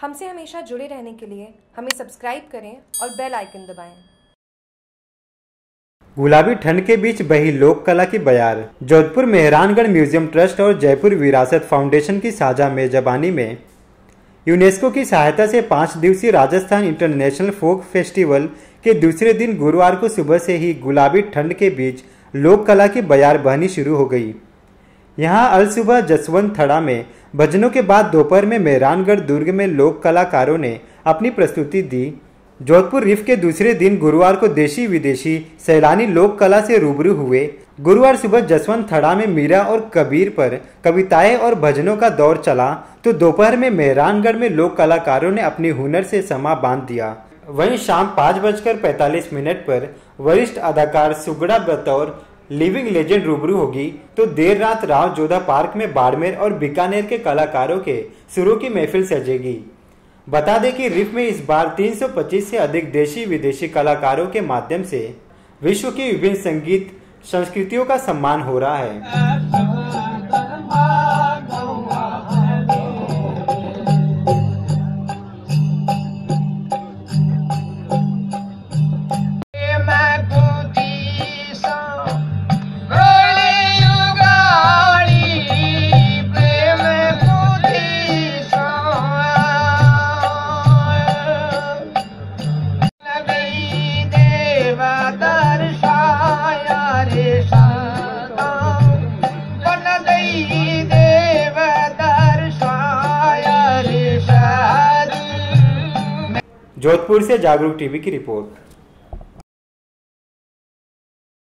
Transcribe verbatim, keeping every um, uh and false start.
हमसे हमेशा जुड़े रहने के लिए हमें सब्सक्राइब करें और बेल आइकन दबाएं। गुलाबी ठंड के बीच बही लोक कला की बयार। जोधपुर मेहरानगढ़ म्यूजियम ट्रस्ट और जयपुर विरासत फाउंडेशन की साझा मेजबानी में यूनेस्को की सहायता से पाँच दिवसीय राजस्थान इंटरनेशनल फोक फेस्टिवल के दूसरे दिन गुरुवार को सुबह से ही गुलाबी ठंड के बीच लोक कला की बयार बहनी शुरू हो गई। यहां अल सुबह जसवंत थड़ा में भजनों के बाद दोपहर में मेहरानगढ़ दुर्ग में लोक कलाकारों ने अपनी प्रस्तुति दी। जोधपुर रिफ के दूसरे दिन गुरुवार को देशी विदेशी सैलानी लोक कला से रूबरू हुए। गुरुवार सुबह जसवंत थड़ा में मीरा और कबीर पर कविताएं और भजनों का दौर चला, तो दोपहर में मेहरानगढ़ में लोक कलाकारों ने अपनी हुनर से समा बांध दिया। वहीं शाम पाँच बजकर पैंतालीस मिनट पर वरिष्ठ अदाकार सुगड़ा बतौर लिविंग लेजेंड रूबरू होगी, तो देर रात राव जोधा पार्क में बाड़मेर और बीकानेर के कलाकारों के सुरों की महफिल सजेगी। बता दें कि रिफ में इस बार तीन सौ पच्चीस से अधिक देशी विदेशी कलाकारों के माध्यम से विश्व की विभिन्न संगीत संस्कृतियों का सम्मान हो रहा है। जोधपुर से जागरूक टीवी की रिपोर्ट।